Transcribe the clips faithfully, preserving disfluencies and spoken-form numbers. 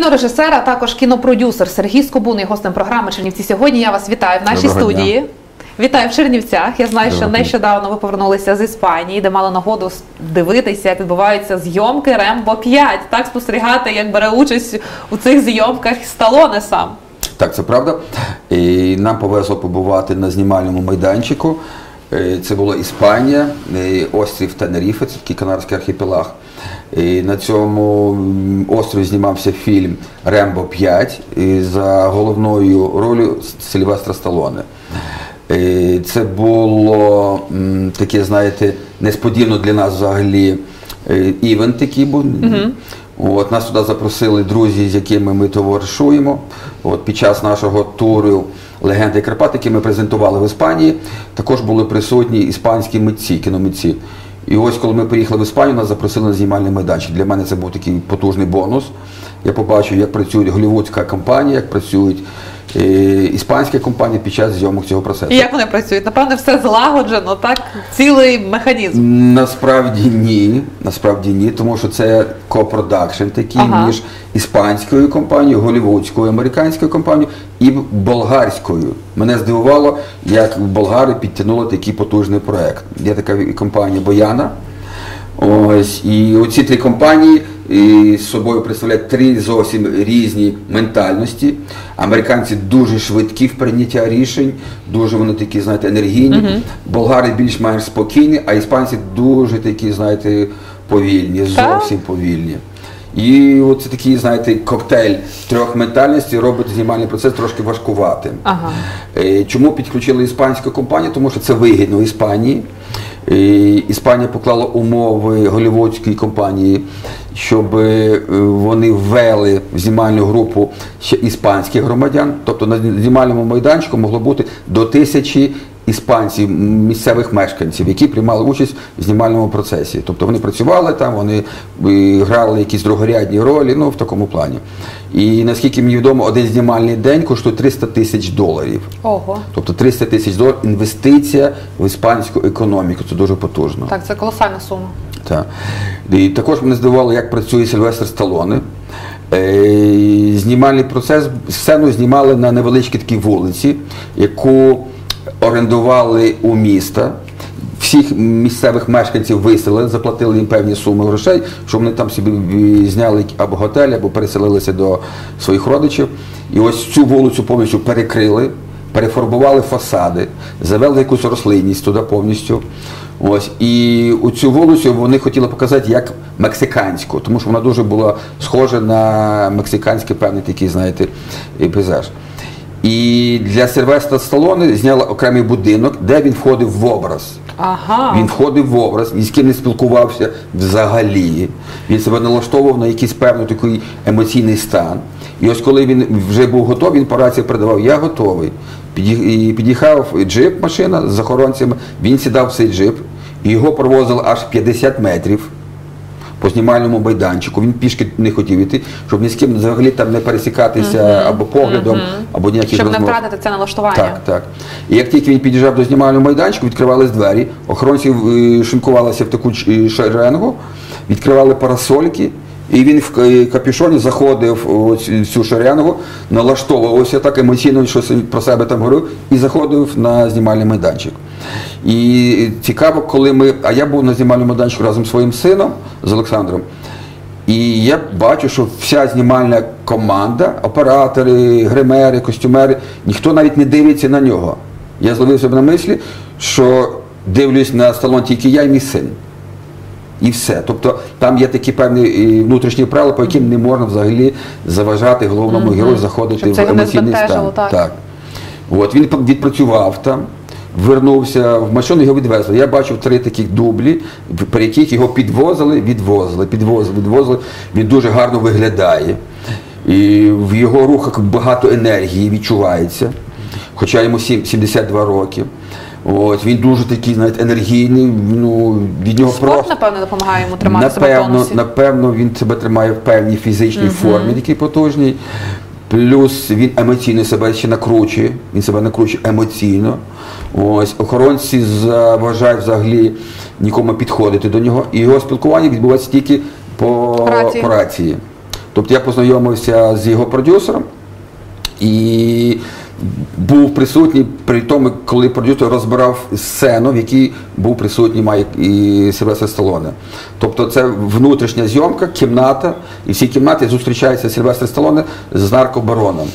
Кінорежисер, а також кінопродюсер Сергій Скобун є гостем програми «Чернівці сьогодні». Я вас вітаю в нашій Доброго студії. дня. Вітаю в Чернівцях. Я знаю, що Доброго. нещодавно ви повернулися з Іспанії, де мали нагоду дивитися, як відбуваються зйомки «Рембо п'ять». Так, спостерігати, як бере участь у цих зйомках Сталлоне сам. Так, це правда. І нам повезло побувати на знімальному майданчику. Це була Іспанія, острів Тенеріфе, це такий Канарський архіпелаг. І на цьому острові знімався фільм «Рембо п'ять» за головною ролью Сильвестра Сталлоне. Це було таке, знаєте, несподівано для нас взагалі івент такий був. Mm-hmm. От, нас туди запросили друзі, з якими ми товаришуємо. От, під час нашого туру «Легенди Карпат», який ми презентували в Іспанії, також були присутні іспанські митці, кіномитці. І ось коли ми приїхали в Іспанію, нас запросили на знімальний майданчик. Для мене це був такий потужний бонус. Я побачив, як працює голлівудська компанія, як працюють е, іспанські компанії під час зйомок цього процесу. І як вони працюють? Напевне, все злагоджено, так? Цілий механізм. Насправді ні. Насправді ні, тому що це копродакшн такий ага. між іспанською компанією, голлівудською, американською компанією і болгарською. Мене здивувало, як болгари підтягнули такий потужний проект. Є така компанія «Бояна». Ось, і оці три компанії і з собою представляють три зовсім різні ментальності. Американці дуже швидкі в прийнятті рішень, дуже вони такі, знаєте, енергійні. Uh-huh. Болгари більш-менш спокійні, а іспанці дуже такі, знаєте, повільні, зовсім повільні. І оце такий, знаєте, коктейль трьох ментальностей робить знімальний процес трошки важкуватим. Ага. Чому підключили іспанську компанію? Тому що це вигідно Іспанії. Іспанія поклала умови голлівудській компанії, щоб вони ввели в знімальну групу ще іспанських громадян. Тобто на знімальному майданчику могло бути до тисячі іспанців, місцевих мешканців, які приймали участь в знімальному процесі. Тобто вони працювали там, вони грали якісь другорядні ролі, ну в такому плані. І наскільки мені відомо, один знімальний день коштує триста тисяч доларів. Ого. Тобто триста тисяч доларів – інвестиція в іспанську економіку. Це дуже потужно. Так, це колосальна сума. Так. І також мене здивувало, як працює Сильвестр Сталлоне. Знімальний процес, сцену знімали на невеличкій такій вулиці, яку орендували у міста, всіх місцевих мешканців виселили, заплатили їм певні суми грошей, щоб вони там собі зняли або готель, або переселилися до своїх родичів. І ось цю вулицю повністю перекрили, перефарбували фасади, завели якусь рослинність туди повністю. Ось. І у цю вулицю вони хотіли показати як мексиканську, тому що вона дуже була схожа на мексиканський певний такий, знаєте, пейзаж. І для Сильвестра Сталлоне зняли окремий будинок, де він входив в образ. Ага. Він входив в образ, ні з ким не спілкувався взагалі. Він себе налаштовував на якийсь певний такий емоційний стан. І ось коли він вже був готовий, він по рації передавав: «Я готовий». І під'їхав джип, машина з охоронцями, він сідав в цей джип, і його провозили аж п'ятдесят метрів. По знімальному майданчику, він пішки не хотів йти, щоб ні з ким взагалі там не пересікатися uh-huh. або поглядом, uh-huh. або ніяких щоб розмов. не втратити це налаштування. Так, так. І як тільки він під'їжджав до знімального майданчику, відкривались двері, охоронці шинкувалися в таку шеренгу, відкривали парасольки, і він в капюшоні заходив в цю шеренгу, налаштовувався так емоційно, що про себе там говорив, і заходив на знімальний майданчик. І цікаво, коли ми, а я був на знімальному майданчику разом з своїм сином, з Олександром, і я бачу, що вся знімальна команда, оператори, гримери, костюмери, ніхто навіть не дивиться на нього. Я зловив себе на мислі, що дивлюсь на Сталлоне тільки я і мій син. І все. Тобто там є такі певні внутрішні правила, по яким не можна взагалі заважати головному mm-hmm. герою заходити в емоційний стан. Так. Так. От, він відпрацював там, вернувся в машину, його відвезли. Я бачив три таких дублі, при яких його підвозили, відвозили, підвозили, відвозили. Він дуже гарно виглядає. І в його рухах багато енергії відчувається, хоча йому сімдесят два роки. От, він дуже такий, знаєте, енергійний, ну, від нього Спорт, просто... напевно, допомагає йому тримати напевно, себе в тонусі? Напевно, він себе тримає в певній фізичній uh-huh. формі, такій потужній. Плюс він емоційно себе ще накручує, він себе накручує емоційно. Ось, охоронці заважають взагалі нікому підходити до нього. І його спілкування відбувається тільки по рації. По рації. Тобто я познайомився з його продюсером і був присутній при тому, коли продюсер розбирав сцену, в якій був присутній Майк і Сильвестр Сталлоне. Тобто це внутрішня зйомка, кімната, і в цій кімнаті зустрічається Сильвестр Сталлоне з наркобароном.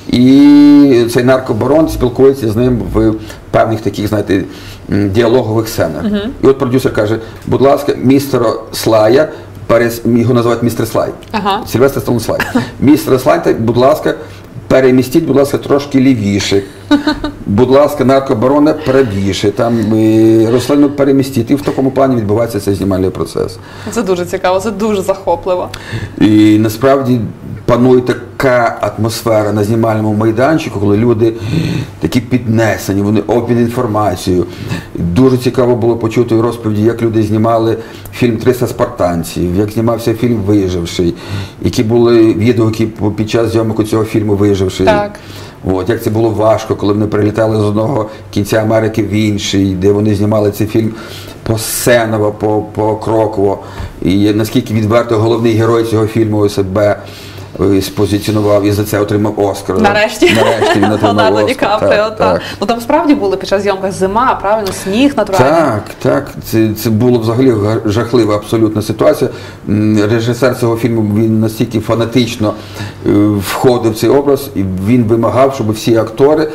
І цей наркобарон спілкується з ним в певних таких, знаєте, діалогових сценах. Uh-huh. І от продюсер каже, будь ласка, містера Слая, перес... його називають містер Слай, uh-huh. Сильвестр Сталлоне Слай. Містер Слай, будь ласка, перемістіть, будь ласка, трошки лівіше. Будь ласка, наркобарона правіше, там рослину перемістіть. І в такому плані відбувається цей знімальний процес. Це дуже цікаво, це дуже захопливо. І насправді панує така атмосфера на знімальному майданчику, коли люди такі піднесені, вони обмін інформацією. Дуже цікаво було почути в розповіді, як люди знімали фільм «триста спартанців», як знімався фільм «Виживший», які були відгуки під час зйомок цього фільму «Виживший». Так. От, як це було важко, коли вони прилітали з одного кінця Америки в інший, де вони знімали цей фільм посценово, покроково. І наскільки відверто головний герой цього фільму себе спозиціонував і за це отримав Оскар. Нарешті. Нарешті він отримав Оскар. Ді Капріо, так, так. Ну там справді були під час зйомки зима, правильно, сніг натуральний. Так, так. Це, це було взагалі жахлива абсолютна ситуація. Режисер цього фільму, він настільки фанатично входив в цей образ, і він вимагав, щоб всі актори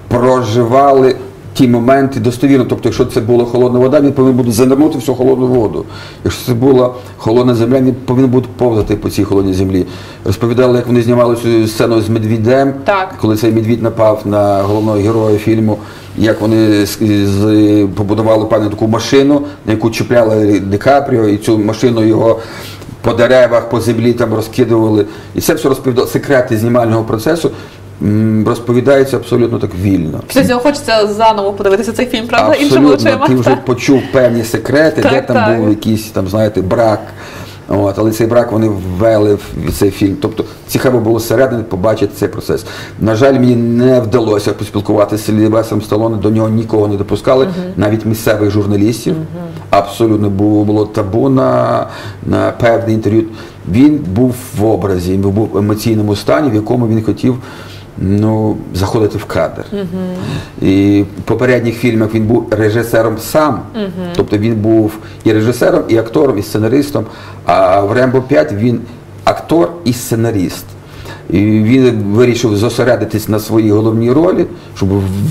проживали ті моменти достовірно. Тобто, якщо це була холодна вода, він повинен буде занирнути всю холодну воду. Якщо це була холодна земля, він повинен буде повзати по цій холодній землі. Розповідали, як вони знімали цю сцену з медвідем, так. Коли цей медвідь напав на головного героя фільму, як вони з, з, побудували певну таку машину, на яку чіпляли Ді Капріо, і цю машину його по деревах, по землі там розкидували. І це все розповідало, секрети знімального процесу розповідається абсолютно так вільно. Після цього хочеться заново подивитися цей фільм, правда? Іншими очима. Ти вже почув певні секрети, так, де там так. був якийсь, там, знаєте, брак. От, але цей брак вони ввели в цей фільм. Тобто цікаво було зсередини побачити цей процес. На жаль, мені не вдалося поспілкуватися з Сильвестром Сталлоне, до нього нікого не допускали, uh-huh. навіть місцевих журналістів. Uh-huh. Абсолютно було, було табу на, на певне інтерв'ю. Він був в образі, він був в емоційному стані, в якому він хотів ну, заходити в кадр. Uh-huh. І в попередніх фільмах він був режисером сам, uh-huh. тобто він був і режисером, і актором, і сценаристом, а в «Рембо п'ять» він актор і сценаріст. І він вирішив зосередитись на своїй головній ролі, щоб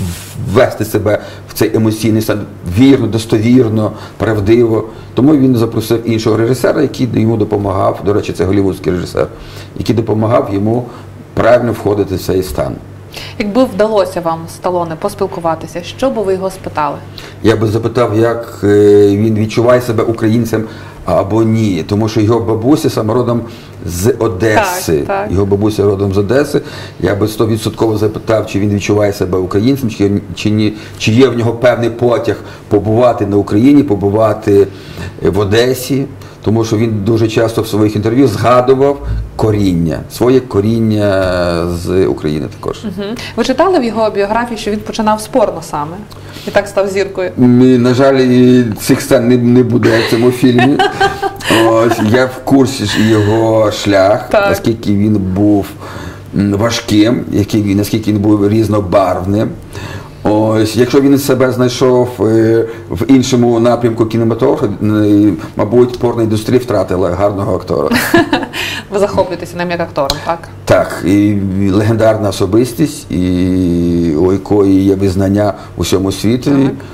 ввести себе в цей емоційний стан вірно, достовірно, правдиво. Тому він запросив іншого режисера, який йому допомагав, до речі, це голлівудський режисер, який допомагав йому правильно входити в цей стан. Якби вдалося вам з Сталлоне поспілкуватися, що би ви його спитали? Я би запитав, як він відчуває себе українцем або ні. Тому що його бабуся саме родом з Одеси. Так, так. Його бабуся родом з Одеси. Я би стовідсотково запитав, чи він відчуває себе українцем, чи, чи, ні, чи є в нього певний потяг побувати на Україні, побувати в Одесі. Тому що він дуже часто в своїх інтерв'ю згадував коріння, своє коріння з України також. Угу. Ви читали в його біографії, що він починав з порно саме? І так став зіркою? На жаль, цих сцен не, не буде в цьому фільмі. Ось, я в курсі його шлях, так. наскільки він був важким, який, наскільки він був різнобарвним. Ось, якщо він себе знайшов е, в іншому напрямку кінематографу, е, мабуть, порноіндустрія втратила гарного актора. Ви захоплюєтеся ним як актором, так? Так, і легендарна особистість, і у якої є визнання у всьому світі.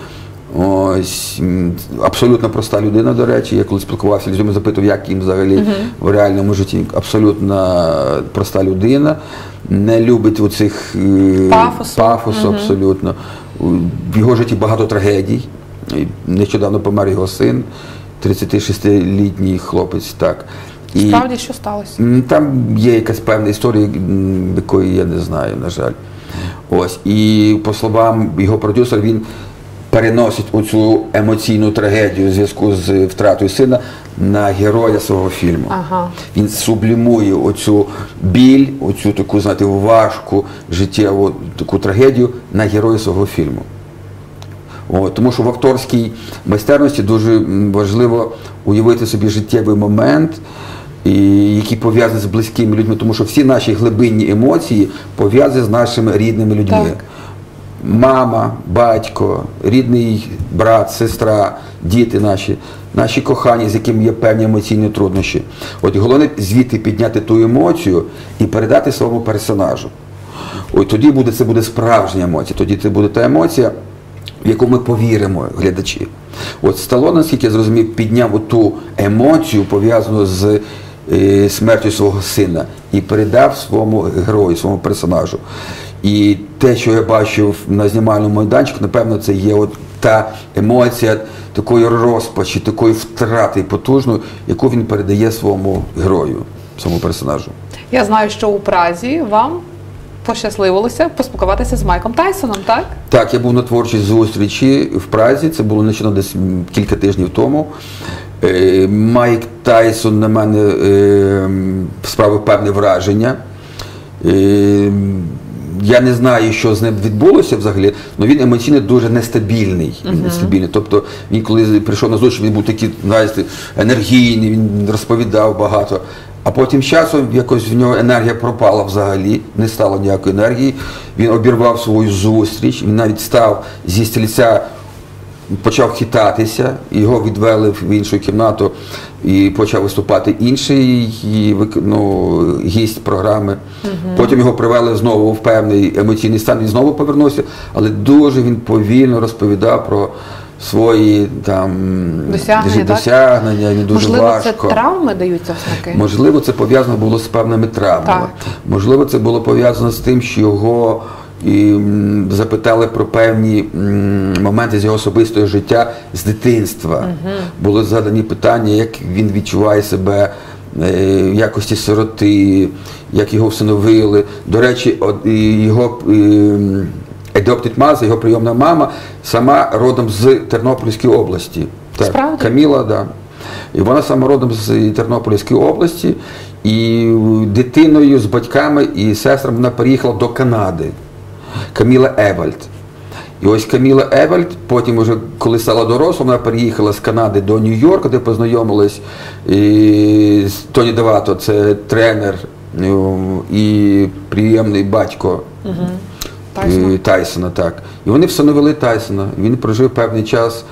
Ось, абсолютно проста людина, до речі. Я коли спілкувався з людьми, запитував, як їм взагалі uh-huh. в реальному житті. Абсолютно проста людина. Не любить оцих пафосу, пафосу uh-huh. абсолютно. В його житті багато трагедій. Нещодавно помер його син, тридцятишестилітній хлопець. Так. І справді, що сталося? Там є якась певна історія, якої я не знаю, на жаль. Ось. І по словам його продюсера, він переносить оцю емоційну трагедію у зв'язку з втратою сина на героя свого фільму. Ага. Він сублімує оцю біль, оцю таку, знаєте, важку життєву таку трагедію на героя свого фільму. О, тому що в акторській майстерності дуже важливо уявити собі життєвий момент, і які пов'язані з близькими людьми, тому що всі наші глибинні емоції пов'язані з нашими рідними людьми. Так. Мама, батько, рідний брат, сестра, діти наші, наші кохані, з якими є певні емоційні труднощі. От головне звідти підняти ту емоцію і передати своєму персонажу. От тоді буде, це буде справжня емоція, тоді це буде та емоція, в яку ми повіримо, глядачі. От Сталлоне, наскільки я зрозумів, підняв ту емоцію, пов'язану з е, смертю свого сина, і передав своєму герою, своєму персонажу. І те, що я бачив на знімальному майданчику, напевно, це є от та емоція такої розпачі, такої втрати потужної, яку він передає своєму герою, своєму персонажу. Я знаю, що у Празі вам пощасливилося поспілкуватися з Майком Тайсоном, так? Так, я був на творчій зустрічі в Празі, це було нещодавно, десь кілька тижнів тому. Е, Майк Тайсон на мене е, справив певне враження. Е, Я не знаю, що з ним відбулося взагалі, але він емоційно дуже нестабільний. Uh-huh. нестабільний. Тобто він, коли прийшов на зустріч, він був такий, знаєте, енергійний, він розповідав багато. А потім з часом якось в нього енергія пропала взагалі, не стало ніякої енергії. Він обірвав свою зустріч, він навіть став зі стільця, почав хитатися, його відвели в іншу кімнату і почав виступати інший ну, гість програми. Угу. Потім його привели знову в певний емоційний стан, він знову повернувся, але дуже він повільно розповідав про свої там досягнення, досягнення, він дуже Можливо, важко. Можливо, це травми даються ознаки? Можливо, це пов'язано було з певними травмами. Так. Можливо, це було пов'язано з тим, що його і запитали про певні моменти з його особистого життя з дитинства. Угу. Були задані питання, як він відчуває себе в якості сироти, як його всиновили. До речі, його adopted mother, його прийомна мама, сама родом з Тернопільської області. Так, Каміла, да. І вона сама родом з Тернопільської області. І дитиною з батьками і сестрами вона переїхала до Канади. Каміла Евальд. І ось Каміла Евальд, потім, вже, коли стала дорослою, вона переїхала з Канади до Нью-Йорка, де познайомилась і з Тоні Девато, це тренер і приємний батько угу. Тайсона. Тайсона. Так. І вони всиновили Тайсона. Він прожив певний час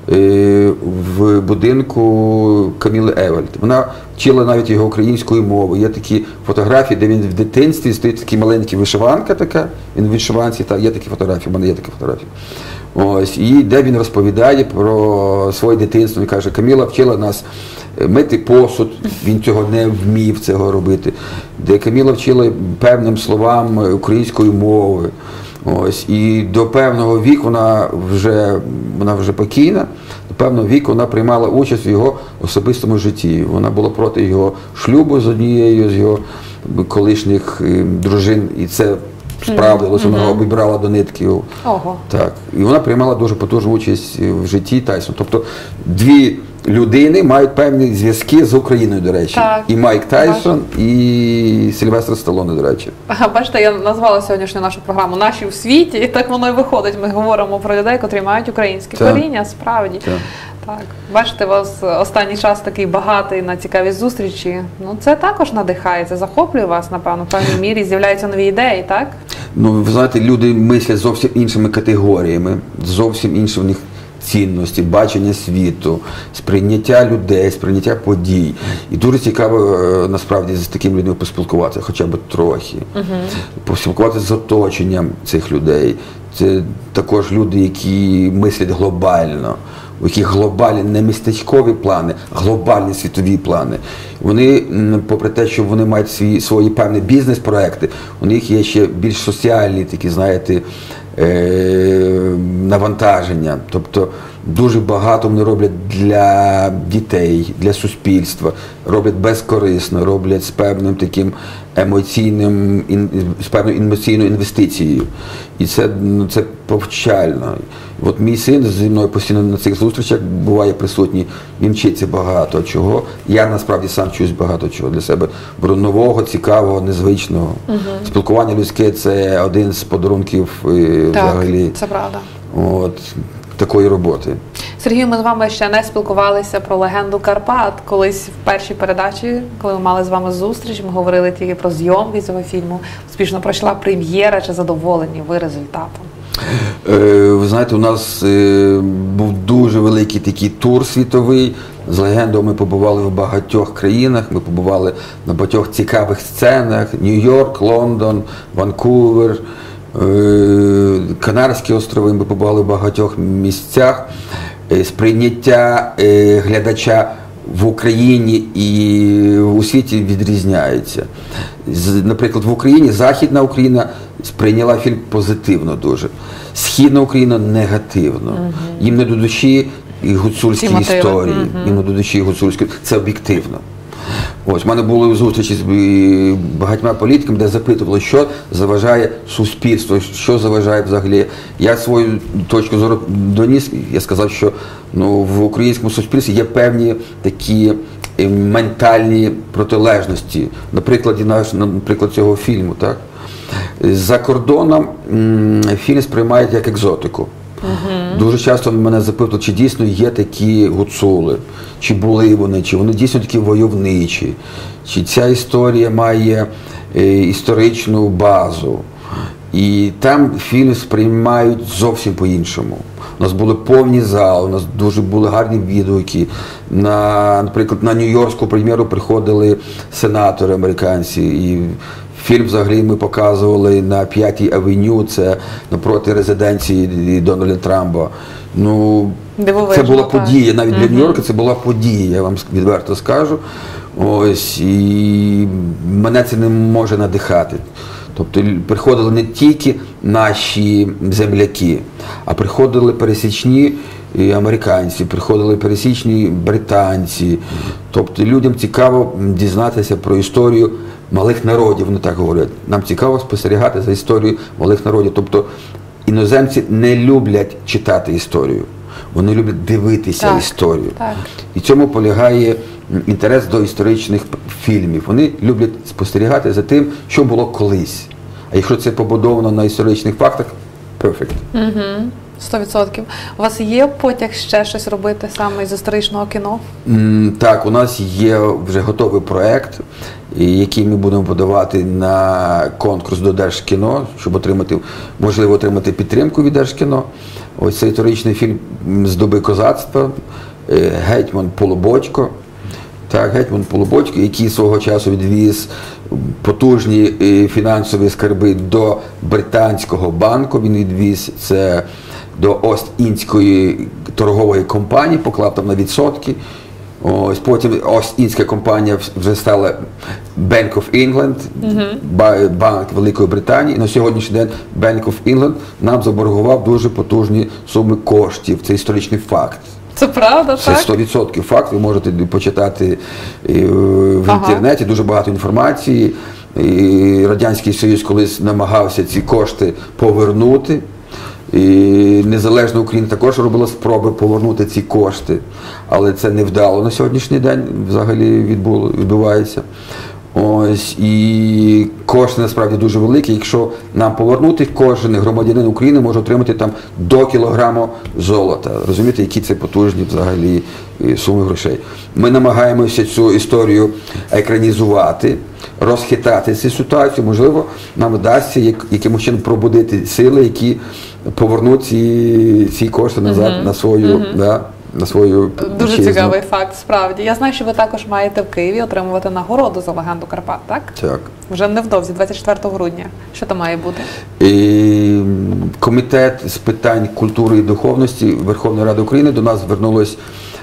в будинку Каміли Евальд. Вона вчила навіть його українською мовою. Є такі фотографії, де він в дитинстві стоїть такий маленький вишиванка така, він в вишиванці, так, є такі фотографії, в мене є такі фотографії. Ось, і де він розповідає про своє дитинство. Він каже, Каміла вчила нас мити посуд, він цього не вмів цього робити. Де Каміла вчила певним словам української мови. Ось, і до певного віку вона вже, вона вже покійна, до певного віку вона приймала участь в його особистому житті. Вона була проти його шлюбу з однією з його колишніх дружин, і це справдилося, mm-hmm. вона обібрала до нитки. Ого. Так. І вона приймала дуже потужну участь в житті Тайсона. Тобто дві людини мають певні зв'язки з Україною, до речі. Так. І Майк Тайсон, Бачу. і Сильвестр Сталлоне, до речі. Бачите, я назвала сьогоднішню нашу програму «Наші в світі», і так воно і виходить. Ми говоримо про людей, котрі мають українське так. коріння, справді. Так. Так. Бачите, у вас останній час такий багатий на цікаві зустрічі. Ну, це також надихає, це захоплює вас, напевно, в певній мірі, з'являються нові ідеї, так? Ну, ви знаєте, люди мислять зовсім іншими категоріями, зовсім інші в них цінності, бачення світу, сприйняття людей, сприйняття подій. І дуже цікаво, насправді, з такими людьми поспілкуватися, хоча б трохи. Угу. Поспілкуватися з оточенням цих людей. Це також люди, які мислять глобально, у яких глобальні, не містечкові плани, а глобальні світові плани. Вони, попри те, що вони мають свої, свої певні бізнес-проекти, у них є ще більш соціальні такі, знаєте, е- навантаження. Тобто дуже багато вони роблять для дітей, для суспільства, роблять безкорисно, роблять з певним таким емоційним, з певною емоційною інвестицією. І це, ну, це повчально. От мій син зі мною постійно на цих зустрічах буває присутній, він вчиться багато чого. Я насправді сам вчусь багато чого для себе. Беру нового, цікавого, незвичного. Угу. Спілкування людське – це один з подарунків так, взагалі. Це правда. От, такої роботи. Сергію, ми з вами ще не спілкувалися про легенду Карпат. Колись в першій передачі, коли ми мали з вами зустріч, ми говорили тільки про зйомки цього фільму. Успішно пройшла прем'єра. Чи задоволені ви результатом? Ви знаєте, у нас був дуже великий такий тур світовий. З легендою ми побували в багатьох країнах, ми побували на багатьох цікавих сценах. Нью-Йорк, Лондон, Ванкувер, Канарські острови, ми побували в багатьох місцях. Сприйняття глядача в Україні і у світі відрізняється. Наприклад, в Україні Західна Україна сприйняла фільм позитивно дуже. Східна Україна негативно. Угу. Їм не до душі і гуцульські історії. Угу. Їм не до душі і гуцульські. Це об'єктивно. Ось, в мене були зустрічі з багатьма політиками, де запитували, що заважає суспільству, що заважає взагалі. Я свою точку зору доніс, я сказав, що ну, в українському суспільстві є певні такі ментальні протилежності. Наприклад, наприклад цього фільму. Так? За кордоном фільм сприймають як екзотику. Uh-huh. Дуже часто мене запитують, чи дійсно є такі гуцули, чи були вони, чи вони дійсно такі войовничі, чи ця історія має е, історичну базу. І там фільм сприймають зовсім по-іншому. У нас були повні зали, у нас дуже були гарні відгуки. На, наприклад, на Нью-Йоркську прем'єру приходили сенатори американці. І фільм взагалі ми показували на п'ятій авеню, це напроти резиденції Дональда Трампа. Ну, дивовижно, це була так. подія, навіть для Нью-Йорка це була подія, я вам відверто скажу. Ось, і мене це не може надихати. Тобто приходили не тільки наші земляки, а приходили пересічні американці, приходили пересічні британці. Тобто людям цікаво дізнатися про історію малих народів, вони так говорять. Нам цікаво спостерігати за історією малих народів. Тобто іноземці не люблять читати історію, вони люблять дивитися так, історію. Так. І в цьому полягає інтерес до історичних фільмів. Вони люблять спостерігати за тим, що було колись. А якщо це побудовано на історичних фактах, перфект. Угу. Сто відсотків. У вас є потяг ще щось робити саме з історичного кіно? Mm, так, у нас є вже готовий проєкт, який ми будемо подавати на конкурс до Держкіно, щоб отримати, можливо, отримати підтримку від Держкіно. Ось це історичний фільм з доби козацтва, гетьман Полубочко. Так, гетьман Полубочко, який свого часу відвіз потужні фінансові скарби до британського банку, він відвіз це до Ост-Індської торгової компанії, поклав там на відсотки. Ось потім Ост-Індська компанія вже стала Bank of England, uh-huh. банк Великої Британії. І на сьогоднішній день Bank of England нам заборгував дуже потужні суми коштів. Це історичний факт. Це правда, це так? Це сто відсотків факт, ви можете почитати в ага. інтернеті, дуже багато інформації. І Радянський Союз колись намагався ці кошти повернути. І Незалежна Україна також робила спроби повернути ці кошти, але це не вдало на сьогоднішній день взагалі відбуло, відбувається. Ось, і кошти насправді дуже великі. Якщо нам повернути, кожен громадянин України може отримати там до кілограму золота. Розумієте, які це потужні взагалі суми грошей. Ми намагаємося цю історію екранізувати, розхитати цю ситуацію. Можливо, нам вдасться як, якимось чином пробудити сили, які повернуть ці, ці кошти назад uh-huh. на свою... Uh-huh. Да, на свою Дуже вітчизну. Цікавий факт, справді. Я знаю, що ви також маєте в Києві отримувати нагороду за легенду Карпат, так? Так. Вже невдовзі, двадцять четвертого грудня. Що там має бути? І Комітет з питань культури і духовності Верховної Ради України до нас звернулось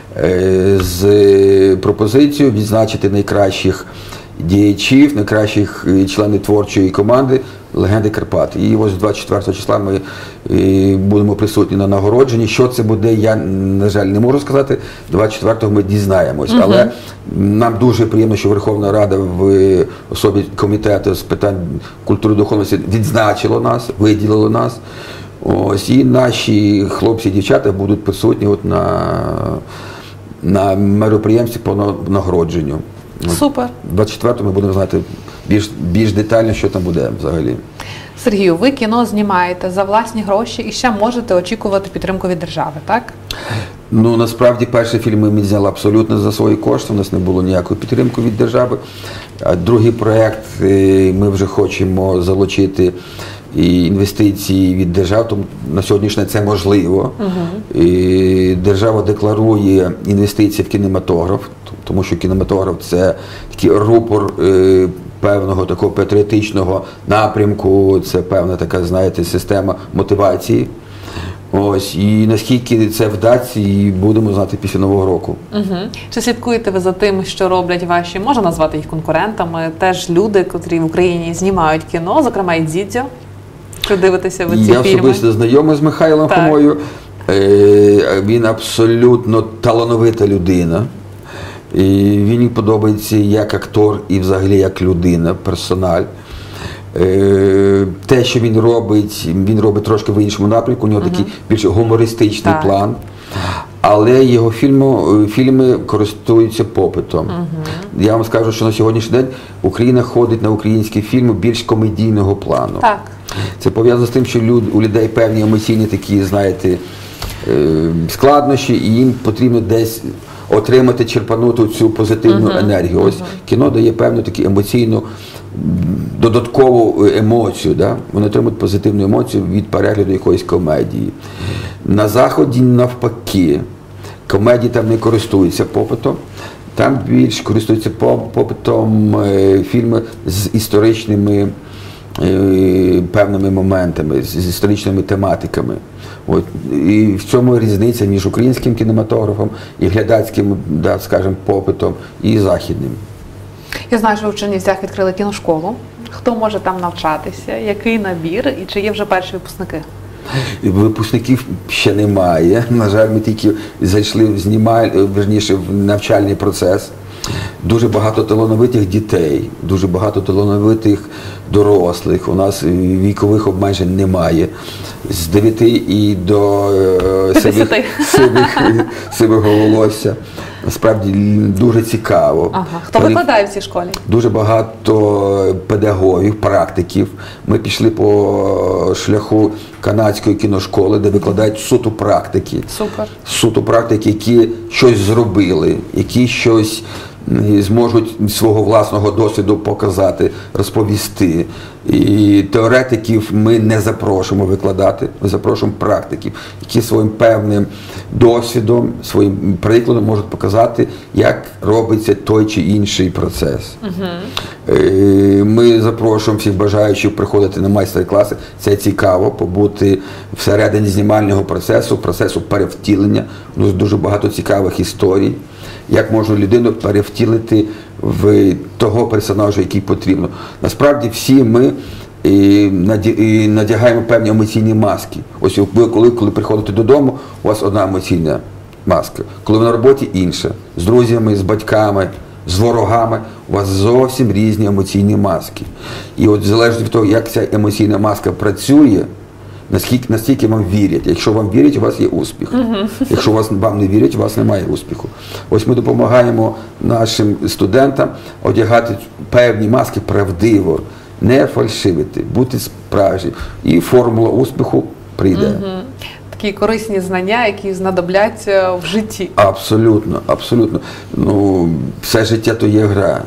з пропозицією відзначити найкращих діячів, найкращих членів творчої команди «Легенди Карпат». І ось двадцять четвертого числа ми будемо присутні на нагородженні. Що це буде, я, на жаль, не можу сказати. двадцять четвертого ми дізнаємось. Угу. Але нам дуже приємно, що Верховна Рада в особі Комітету з питань культури і духовності відзначила нас, виділила нас. Ось, і наші хлопці і дівчата будуть присутні от на, на мероприємстві по нагородженню. Супер. двадцять четвертого ми будемо знати більш, більш детально, що там буде взагалі. Сергію, ви кіно знімаєте за власні гроші і ще можете очікувати підтримку від держави, так? Ну, насправді, перший фільм ми зняли абсолютно за свої кошти, у нас не було ніякої підтримки від держави. А другий проєкт ми вже хочемо залучити і інвестиції від держави, тому на сьогоднішній день це можливо. Uh-huh. І держава декларує інвестиції в кінематограф, тому що кінематограф – це такий рупор е, певного такого патріотичного напрямку, це певна така, знаєте, система мотивації. Ось, і наскільки це вдасться, і будемо знати після Нового року. Угу. Чи слідкуєте ви за тим, що роблять ваші, можна назвати їх конкурентами, теж люди, котрі в Україні знімають кіно, зокрема і Дзідзьо? Чи дивитеся ви ці Я фільми? Я особисто знайомий з Михайлом так. Хомою. Він абсолютно талановита людина. І він мені подобається як актор і взагалі як людина, персональ. Те, що він робить, він робить трошки в іншому напрямку, у нього uh-huh. такий більш гумористичний так. план, але його фільми, фільми користуються попитом. Uh-huh. Я вам скажу, що на сьогоднішній день Україна ходить на українські фільми більш комедійного плану. Так. Це пов'язано з тим, що люд, у людей певні емоційні такі, знаєте, складнощі, і їм потрібно десь отримати, черпанути цю позитивну uh-huh. енергію. Ось uh-huh. кіно дає певну таку емоційну, додаткову емоцію. Да? Вони отримують позитивну емоцію від перегляду якоїсь комедії. На Заході навпаки, комедії там не користуються попитом, там більш користуються попитом фільми з історичними певними моментами, з історичними тематиками. От. І в цьому різниця між українським кінематографом і глядацьким, да, скажімо, попитом і західним. Я знаю, що ви в Чернівцях відкрили кіношколу. Хто може там навчатися? Який набір? І чи є вже перші випускники? Випускників ще немає. На жаль, ми тільки зайшли в знімаль, верніше, в навчальний процес. Дуже багато талановитих дітей, дуже багато талановитих дорослих. У нас вікових обмежень немає. З дев'яти і до сивих, сивих, сивого волосся. Насправді дуже цікаво. Ага. Хто викладає в цій школі? Дуже багато педагогів, практиків. Ми пішли по шляху канадської кіношколи, де викладають суто практики. Супер. Суто практики, які щось зробили, які щось зможуть свого власного досвіду показати, розповісти. І теоретиків ми не запрошуємо викладати, ми запрошуємо практиків, які своїм певним досвідом, своїм прикладом можуть показати, як робиться той чи інший процес. Угу. Ми запрошуємо всіх бажаючих приходити на майстер-класи. Це цікаво, побути всередині знімального процесу, процесу перевтілення. Дуже багато цікавих історій. Як можна людину перевтілити в того персонажа, який потрібно. Насправді всі ми і надягаємо певні емоційні маски. Ось ви коли, коли приходите додому, у вас одна емоційна маска. Коли ви на роботі – інша. З друзями, з батьками, з ворогами у вас зовсім різні емоційні маски. І от залежно від того, як ця емоційна маска працює, Наскільки, настільки вам вірять. Якщо вам вірять, у вас є успіх. Uh-huh. Якщо вас, вам не вірять, у вас немає успіху. Ось ми допомагаємо нашим студентам одягати певні маски правдиво, не фальшивити, бути справжнім. І формула успіху прийде. Uh-huh. Такі корисні знання, які знадобляться в житті. Абсолютно, абсолютно. Ну, все життя то є гра.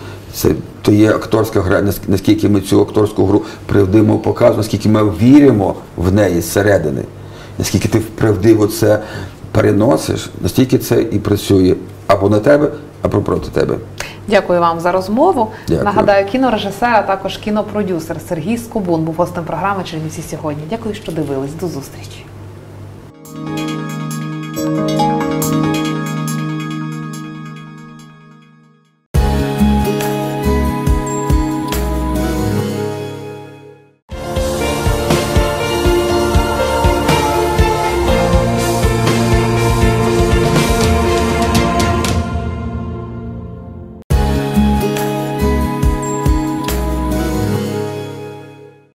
Це то є акторська гра, наскільки ми цю акторську гру правдиво показуємо, наскільки ми віримо в неї зсередини, наскільки ти правдиво це переносиш, настільки це і працює або на тебе, або проти тебе. Дякую вам за розмову. Дякую. Нагадаю, кінорежисер, а також кінопродюсер Сергій Скубун був гостем програми «Чернівці сьогодні». Дякую, що дивились. До зустрічі.